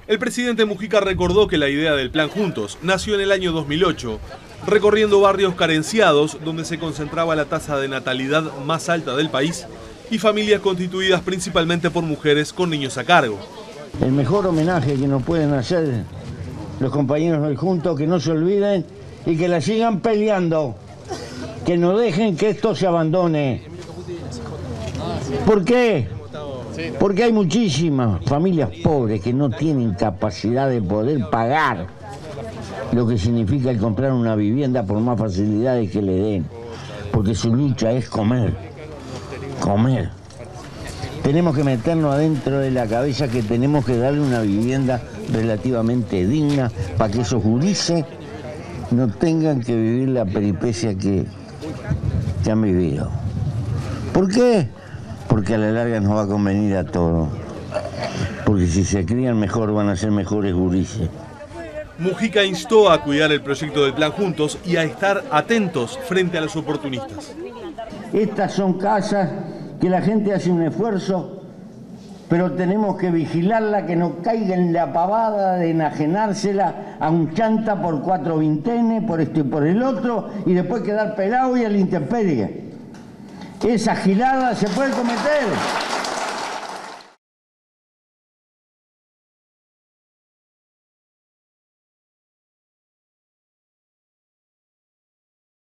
El presidente Mujica recordó que la idea del Plan Juntos nació en el año 2008, recorriendo barrios carenciados donde se concentraba la tasa de natalidad más alta del país y familias constituidas principalmente por mujeres con niños a cargo. El mejor homenaje que nos pueden hacer los compañeros del Juntos, que no se olviden y que la sigan peleando, que no dejen que esto se abandone. ¿Por qué? Porque hay muchísimas familias pobres que no tienen capacidad de poder pagar lo que significa el comprar una vivienda por más facilidades que le den, porque su lucha es comer. Tenemos que meternos adentro de la cabeza que tenemos que darle una vivienda relativamente digna para que esos gurises no tengan que vivir la peripecia que han vivido. ¿Por qué? Porque a la larga nos va a convenir a todos. Porque si se crían mejor van a ser mejores gurises. Mujica instó a cuidar el proyecto del Plan Juntos y a estar atentos frente a los oportunistas. Estas son casas que la gente hace un esfuerzo, pero tenemos que vigilarla, que no caiga en la pavada de enajenársela a un chanta por 4 vintenes, por esto y por el otro, y después quedar pelado y a la intemperie. Esa gilada se puede cometer.